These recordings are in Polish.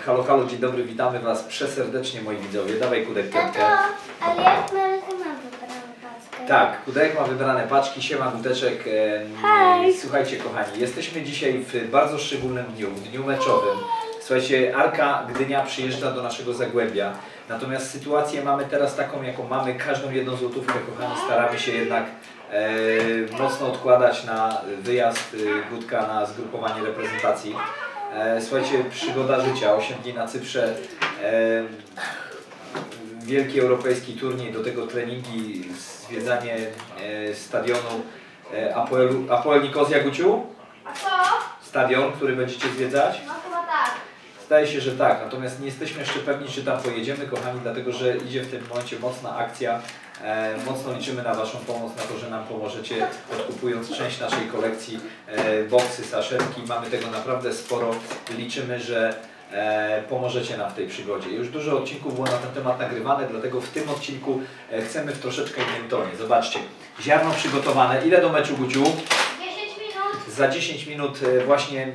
Halo, halo, dzień dobry, witamy Was przeserdecznie, moi widzowie. Dawaj Kudek piątkę. Tato, ale jak ma wybrane paczkę? Tak, Kudek ma wybrane paczki, siema Guteczek. Hej! Słuchajcie kochani, jesteśmy dzisiaj w bardzo szczególnym dniu, w dniu meczowym. Słuchajcie, Arka Gdynia przyjeżdża do naszego Zagłębia. Natomiast sytuację mamy teraz taką, jaką mamy. Każdą jedną złotówkę, kochani, staramy się jednak mocno odkładać na wyjazd Gutka na zgrupowanie reprezentacji. Słuchajcie, przygoda życia, 8 dni na Cyprze, wielki europejski turniej, do tego treningi, zwiedzanie stadionu Apoel Nikozja, Guciu? A co? Stadion, który będziecie zwiedzać? No chyba tak. Zdaje się, że tak, natomiast nie jesteśmy jeszcze pewni, czy tam pojedziemy, kochani, dlatego że idzie w tym momencie mocna akcja. Mocno liczymy na Waszą pomoc, na to, że nam pomożecie, odkupując część naszej kolekcji, boksy, saszetki. Mamy tego naprawdę sporo. Liczymy, że pomożecie nam w tej przygodzie. Już dużo odcinków było na ten temat nagrywane, dlatego w tym odcinku chcemy w troszeczkę innym tonie. Zobaczcie, ziarno przygotowane. Ile do meczu, Guciu? 10 minut. Za 10 minut właśnie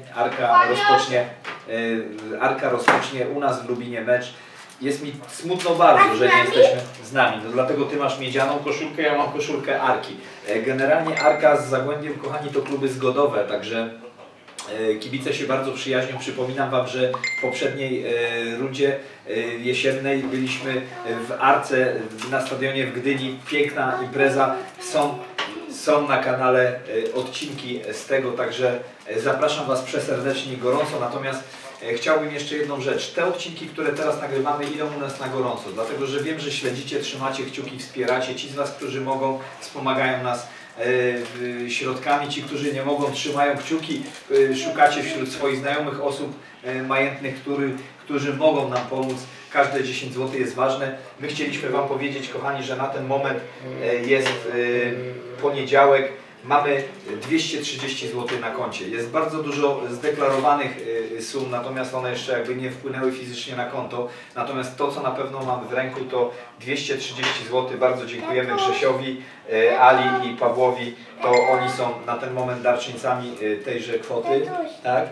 Arka rozpocznie u nas w Lubinie mecz. Jest mi smutno bardzo, że nie jesteśmy z nami, no dlatego Ty masz miedzianą koszulkę, ja mam koszulkę Arki. Generalnie Arka z Zagłębiem, kochani, to kluby zgodowe, także kibice się bardzo przyjaźnią. Przypominam Wam, że w poprzedniej rundzie jesiennej byliśmy w Arce na stadionie w Gdyni. Piękna impreza. Są na kanale odcinki z tego, także zapraszam Was przeserdecznie i gorąco. Natomiast chciałbym jeszcze jedną rzecz. Te odcinki, które teraz nagrywamy, idą u nas na gorąco, dlatego że wiem, że śledzicie, trzymacie kciuki, wspieracie. Ci z Was, którzy mogą, wspomagają nas środkami, ci, którzy nie mogą, trzymają kciuki. Szukacie wśród swoich znajomych osób majętnych, którzy mogą nam pomóc. Każde 10 zł jest ważne. My chcieliśmy Wam powiedzieć, kochani, że na ten moment jest poniedziałek. Mamy 230 zł na koncie. Jest bardzo dużo zdeklarowanych sum, natomiast one jeszcze jakby nie wpłynęły fizycznie na konto. Natomiast to, co na pewno mamy w ręku, to 230 zł. Bardzo dziękujemy Grzesiowi, Ali i Pawłowi. To oni są na ten moment darczyńcami tejże kwoty. Tak?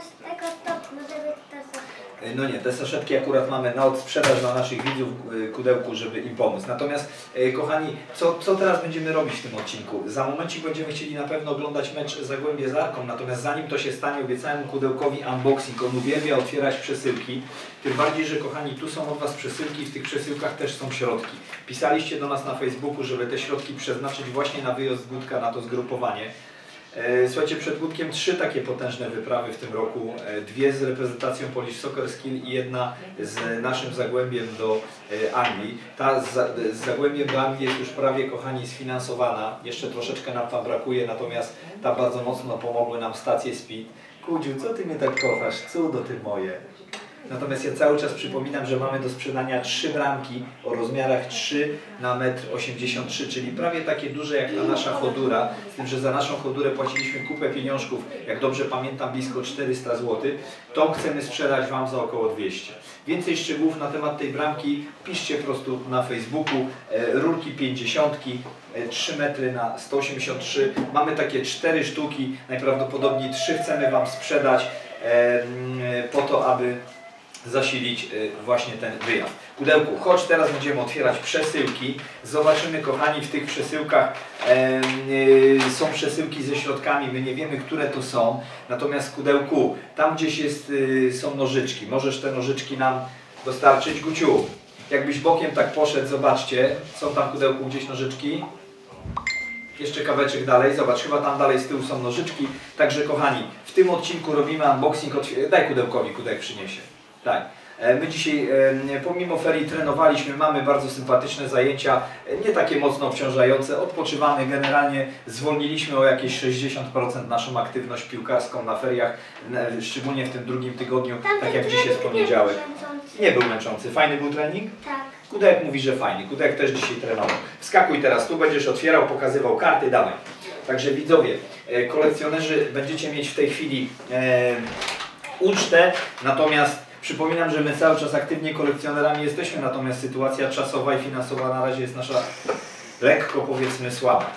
No nie, te saszetki akurat mamy na odsprzedaż dla naszych widzów, Kudełku, żeby im pomóc. Natomiast, kochani, co teraz będziemy robić w tym odcinku? Za momencik będziemy chcieli na pewno oglądać mecz Zagłębie z Arką, natomiast zanim to się stanie, obiecałem Kudełkowi unboxing. On uwielbia otwierać przesyłki. Tym bardziej, że kochani, tu są od Was przesyłki, w tych przesyłkach też są środki. Pisaliście do nas na Facebooku, żeby te środki przeznaczyć właśnie na wyjazd Gutka, na to zgrupowanie. Słuchajcie, przed Gutkiem 3 takie potężne wyprawy w tym roku. 2 z reprezentacją Polish Soccer Skill i 1 z naszym Zagłębiem do Anglii. Ta z Zagłębiem do Anglii jest już prawie, kochani, sfinansowana. Jeszcze troszeczkę nam tam brakuje, natomiast tam bardzo mocno pomogły nam stacje Speed. Kudziu, co Ty mnie tak kochasz? Cudo Ty moje. Natomiast ja cały czas przypominam, że mamy do sprzedania 3 bramki o rozmiarach 3 na 1,83 m, czyli prawie takie duże jak ta nasza chodura, z tym, że za naszą chodurę płaciliśmy kupę pieniążków, jak dobrze pamiętam, blisko 400 zł. Tą chcemy sprzedać Wam za około 200. Więcej szczegółów na temat tej bramki piszcie po prostu na Facebooku. Rurki 50, 3 metry na 183. Mamy takie 4 sztuki, najprawdopodobniej 3 chcemy Wam sprzedać po to, aby zasilić właśnie ten wyjazd. Kudełku, chodź, teraz będziemy otwierać przesyłki. Zobaczymy, kochani, w tych przesyłkach są przesyłki ze środkami. My nie wiemy, które to są. Natomiast, Kudełku, tam gdzieś są nożyczki. Możesz te nożyczki nam dostarczyć? Guciu, jakbyś bokiem tak poszedł, zobaczcie. Są tam, Kudełku, gdzieś nożyczki. Jeszcze kawałeczek dalej, zobacz, chyba tam dalej z tyłu są nożyczki. Także, kochani, w tym odcinku robimy unboxing. Daj Kudełkowi, Kudek przyniesie. Tak. My dzisiaj pomimo ferii trenowaliśmy, mamy bardzo sympatyczne zajęcia, nie takie mocno obciążające, odpoczywamy, generalnie zwolniliśmy o jakieś 60% naszą aktywność piłkarską na feriach, szczególnie w tym drugim tygodniu, tak jak dzisiaj jest poniedziałek. Nie był męczący. Fajny był trening? Tak. Kudek mówi, że fajny. Kudek też dzisiaj trenował. Wskakuj teraz, tu będziesz otwierał, pokazywał karty, dawaj. Także widzowie, kolekcjonerzy, będziecie mieć w tej chwili ucztę, natomiast przypominam, że my cały czas aktywnie kolekcjonerami jesteśmy, natomiast sytuacja czasowa i finansowa na razie jest nasza lekko, powiedzmy, słaba.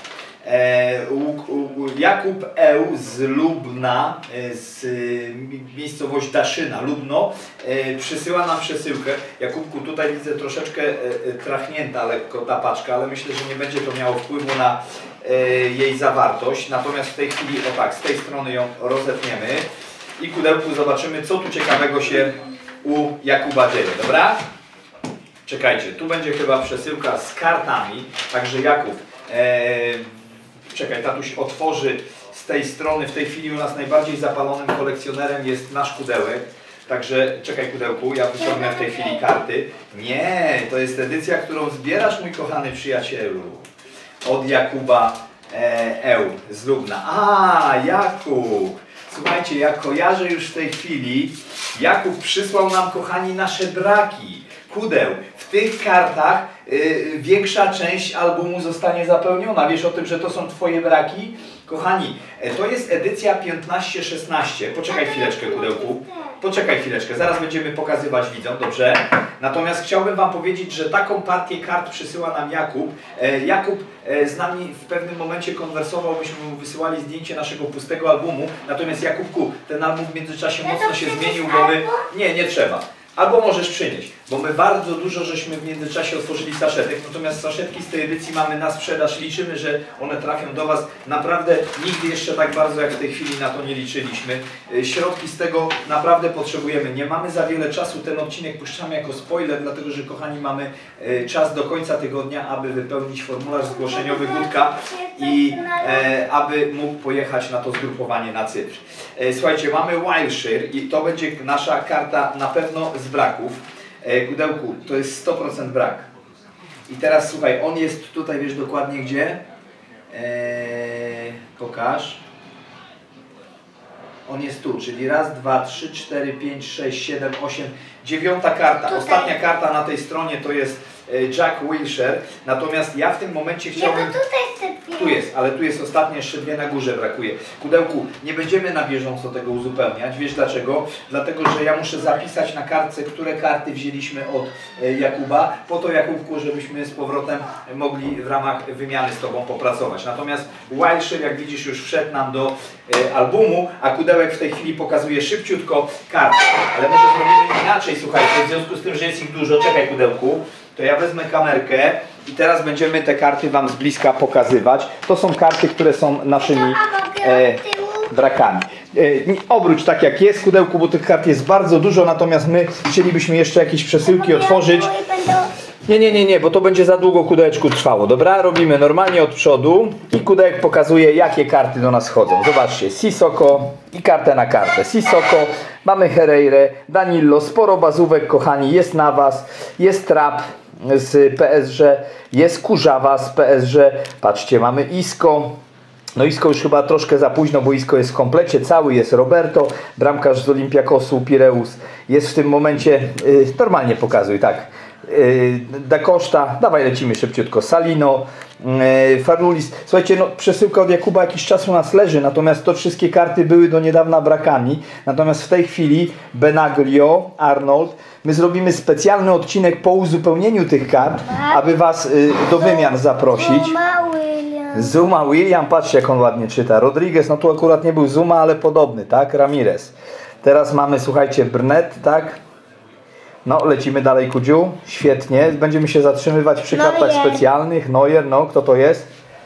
Jakub Eł z Lubna, z miejscowości Daszyna, Lubno, przysyła nam przesyłkę. Jakubku, tutaj widzę troszeczkę trachnięta lekko ta paczka, ale myślę, że nie będzie to miało wpływu na jej zawartość. Natomiast w tej chwili, o tak, z tej strony ją rozetniemy i kudełku zobaczymy, co tu ciekawego się u Jakuba dzieje, dobra? Czekajcie, tu będzie chyba przesyłka z kartami, także Jakub, czekaj, tatuś otworzy z tej strony. W tej chwili u nas najbardziej zapalonym kolekcjonerem jest nasz kudełek. Także czekaj kudełku, ja wyciągnę w tej chwili karty. Nie, to jest edycja, którą zbierasz, mój kochany przyjacielu. Od Jakuba Eł z Lubna. A, Jakub! Słuchajcie, ja kojarzę już w tej chwili. Jakub przysłał nam, kochani, nasze braki kudeł. W tych kartach większa część albumu zostanie zapełniona. Wiesz o tym, że to są twoje braki? Kochani, to jest edycja 15-16. Poczekaj chwileczkę, kudełku. Poczekaj chwileczkę, zaraz będziemy pokazywać widzom, dobrze? Natomiast chciałbym wam powiedzieć, że taką partię kart przysyła nam Jakub. Jakub z nami w pewnym momencie konwersował, byśmy mu wysyłali zdjęcie naszego pustego albumu. Natomiast Jakubku, ten album w międzyczasie mocno się zmienił, bo my... Nie trzeba. Albo możesz przynieść, bo my bardzo dużo żeśmy w międzyczasie otworzyli saszetek, natomiast saszetki z tej edycji mamy na sprzedaż, liczymy, że one trafią do Was. Naprawdę nigdy jeszcze tak bardzo jak w tej chwili na to nie liczyliśmy. Środki z tego naprawdę potrzebujemy. Nie mamy za wiele czasu, ten odcinek puszczamy jako spoiler, dlatego że kochani mamy czas do końca tygodnia, aby wypełnić formularz zgłoszeniowy Gutka i aby mógł pojechać na to zgrupowanie na Cypr. Słuchajcie, mamy Wilshire i to będzie nasza karta na pewno z braków. Kudełku, to jest 100% brak. I teraz słuchaj, on jest tutaj, wiesz dokładnie gdzie? Pokaż. On jest tu, czyli raz, dwa, trzy, cztery, pięć, sześć, siedem, osiem, 9. karta. Tutaj. Ostatnia karta na tej stronie to jest Jack Wilshere. Natomiast ja w tym momencie chciałbym... Tu jest, ale tu jest ostatnie, jeszcze 2 na górze brakuje. Kudełku, nie będziemy na bieżąco tego uzupełniać. Wiesz dlaczego? Dlatego, że ja muszę zapisać na kartce, które karty wzięliśmy od Jakuba, po to, Jakubku, żebyśmy z powrotem mogli w ramach wymiany z Tobą popracować. Natomiast Wilshire, jak widzisz, już wszedł nam do albumu, a kudełek w tej chwili pokazuje szybciutko karty. Ale może zrobimy inaczej, słuchajcie, w związku z tym, że jest ich dużo. Czekaj, kudełku. To ja wezmę kamerkę i teraz będziemy te karty Wam z bliska pokazywać. To są karty, które są naszymi brakami. Obróć tak jak jest, kudełku, bo tych kart jest bardzo dużo, natomiast my chcielibyśmy jeszcze jakieś przesyłki otworzyć. Nie, bo to będzie za długo kudełeczku trwało. Dobra, robimy normalnie od przodu i kudełek pokazuje, jakie karty do nas chodzą. Zobaczcie, Sissoko i kartę na kartę. Sissoko, mamy Herreirę, Danilo, sporo bazówek, kochani, jest Navas, jest Trapp z PSG, jest Kurzawa z PSG, patrzcie, mamy Isco. No Isco już chyba troszkę za późno, bo Isco jest w komplecie cały, jest Roberto, bramkarz z Olympiakosu, Pireus, jest w tym momencie, normalnie pokazuj, tak, Da Costa, dawaj lecimy szybciutko, Salino, Farulis. Słuchajcie, no przesyłka od Jakuba jakiś czas u nas leży, natomiast to wszystkie karty były do niedawna brakami, natomiast w tej chwili Benaglio, Arnold, my zrobimy specjalny odcinek po uzupełnieniu tych kart, aby Was do wymian zaprosić. Zuma William, patrzcie jak on ładnie czyta. Rodriguez, no tu akurat nie był Zuma, ale podobny, tak? Ramirez. Teraz mamy, słuchajcie, Brnet, tak? No, lecimy dalej, Kudziu. Świetnie. Będziemy się zatrzymywać przy kartach specjalnych. Neuer, no, kto to jest?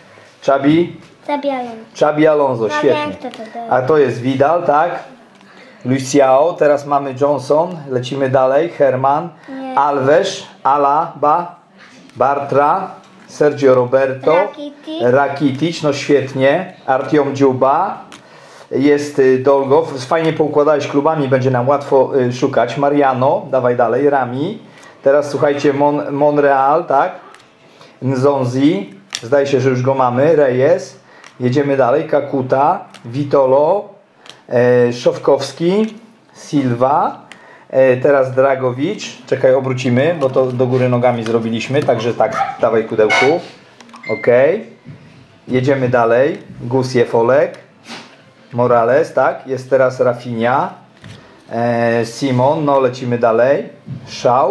Xabi Alonso, świetnie. A to jest Vidal, tak? Luciao, teraz mamy Johnson. Lecimy dalej. Herman, Alves, Alaba, Bartra, Sergio Roberto, Rakitic, no świetnie, Artiom Dziuba, jest Dolgow, fajnie poukładałeś klubami, będzie nam łatwo szukać, Mariano, dawaj dalej, Rami, teraz słuchajcie, Monreal, tak, Nzonzi, zdaje się, że już go mamy, Reyes, jedziemy dalej, Kakuta, Vitolo, Szowkowski, Silva, teraz Dragowicz, czekaj, obrócimy, bo to do góry nogami zrobiliśmy, także tak, dawaj kudełku, ok, jedziemy dalej, Gusiew Olek, Morales, tak, jest teraz Rafinha, Simon, no lecimy dalej, Shaw,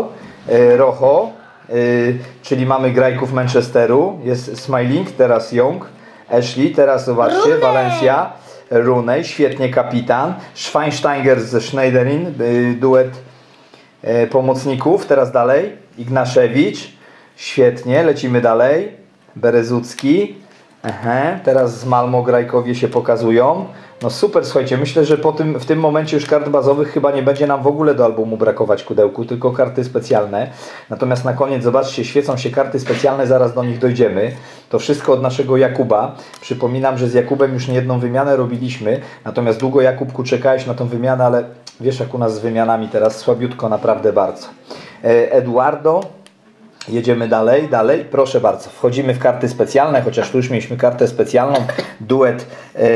Rojo, czyli mamy grajków Manchesteru, jest Smalling, teraz Young, Ashley, teraz zobaczcie, Valencia, Rooney, świetnie kapitan, Schweinsteiger ze Schneiderin, duet pomocników, teraz dalej, Ignaszewicz, świetnie, lecimy dalej, Berezucki, teraz z Malmo Grajkowie się pokazują. No super, słuchajcie, myślę, że w tym momencie już kart bazowych chyba nie będzie nam w ogóle do albumu brakować kudełku, tylko karty specjalne. Natomiast na koniec, zobaczcie, świecą się karty specjalne, zaraz do nich dojdziemy. To wszystko od naszego Jakuba. Przypominam, że z Jakubem już niejedną wymianę robiliśmy, natomiast długo, Jakubku, czekałeś na tą wymianę, ale wiesz, jak u nas z wymianami teraz, słabiutko naprawdę bardzo. Eduardo. Jedziemy dalej, proszę bardzo, wchodzimy w karty specjalne, chociaż tu już mieliśmy kartę specjalną, duet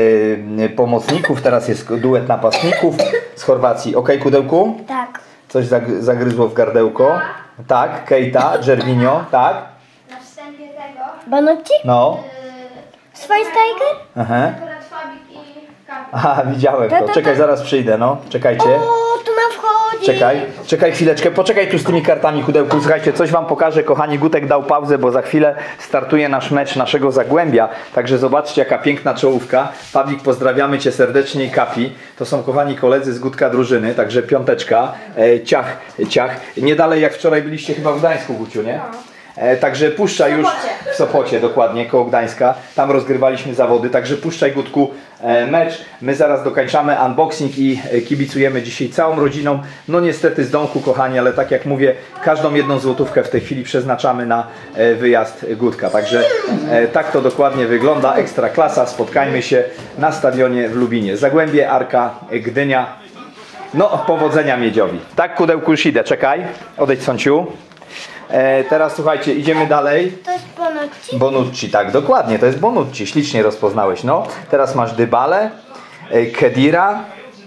pomocników, teraz jest duet napastników z Chorwacji. Ok, kudełku? Tak. Coś zagryzło w gardełko? Tak, Keita, Gervinho, tak? Na wstępie tego. Bonucci? No. Schweinsteiger? Aha. Akurat Fabik i Kapi. Aha, widziałem to. Czekaj, zaraz przyjdę, no. Czekajcie. O, tu nam wchodzi. Czekaj chwileczkę, poczekaj tu z tymi kartami, kudełku. Słuchajcie, coś wam pokażę, kochani. Gutek dał pauzę, bo za chwilę startuje nasz mecz naszego Zagłębia. Także zobaczcie, jaka piękna czołówka. Pawlik, pozdrawiamy cię serdecznie i Kapi. To są, kochani, koledzy z Gutka drużyny, także piąteczka. Ciach. Nie dalej jak wczoraj byliście chyba w Gdańsku, Guciu, nie? Także puszczaj już w Sopocie, dokładnie, koło Gdańska. Tam rozgrywaliśmy zawody, także puszczaj, Gutku, mecz. My zaraz dokończamy unboxing i kibicujemy dzisiaj całą rodziną. No niestety z domku, kochani, ale tak jak mówię, każdą jedną złotówkę w tej chwili przeznaczamy na wyjazd Gutka. Także tak to dokładnie wygląda. Ekstra klasa, spotkajmy się na stadionie w Lubinie. Zagłębie, Arka, Gdynia. No, powodzenia Miedziowi. Tak, kudełku, już idę, czekaj. Odejdź, Sąciu. Teraz słuchajcie, idziemy dalej. To jest Bonucci? Bonucci, tak, dokładnie, to jest Bonucci, ślicznie rozpoznałeś, no. Teraz masz Dybalę, Khedira.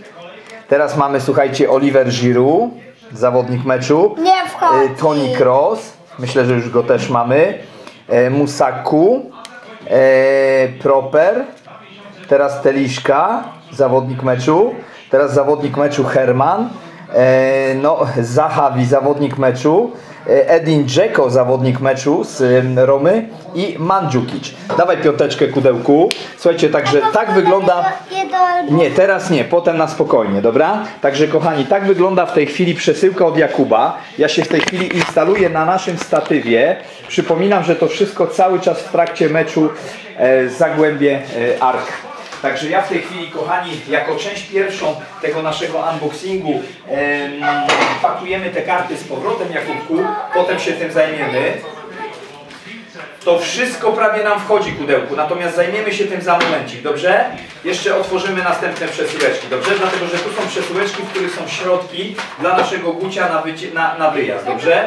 Teraz mamy, słuchajcie, Oliver Giroud, zawodnik meczu. Nie wchodzi. Toni Kroos, myślę, że już go też mamy. Musaku, Proper. Teraz Teliszka, zawodnik meczu. Teraz zawodnik meczu Herman. No, Zahavi, zawodnik meczu. Edin Dzeko, zawodnik meczu z Romy i Mandzukic. Dawaj piąteczkę, kudełku. Słuchajcie, także tak wygląda... Nie, teraz nie, potem na spokojnie, dobra? Także kochani, tak wygląda w tej chwili przesyłka od Jakuba. Ja się w tej chwili instaluję na naszym statywie. Przypominam, że to wszystko cały czas w trakcie meczu Zagłębie Ark. Także ja w tej chwili, kochani, jako część pierwszą tego naszego unboxingu pakujemy te karty z powrotem, Jakubku, potem się tym zajmiemy. To wszystko prawie nam wchodzi, kudełku, natomiast zajmiemy się tym za momencik, dobrze? Jeszcze otworzymy następne przesyłeczki, dobrze? Dlatego, że tu są przesyłeczki, w których są środki dla naszego Gucia na wyjazd, dobrze?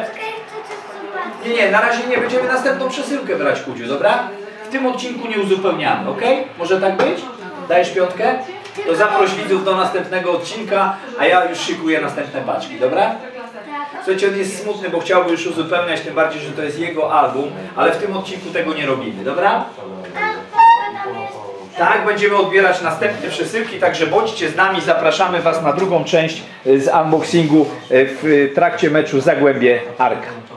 Nie, na razie nie będziemy następną przesyłkę brać, Kudziu, dobra? W tym odcinku nie uzupełniamy, ok? Może tak być? Dajesz piątkę? To zaproś widzów do następnego odcinka, a ja już szykuję następne paczki, dobra? Słuchajcie, on jest smutny, bo chciałby już uzupełniać, tym bardziej, że to jest jego album, ale w tym odcinku tego nie robimy, dobra? Tak, będziemy odbierać następne przesyłki, także bądźcie z nami, zapraszamy Was na drugą część z unboxingu w trakcie meczu Zagłębie Arka.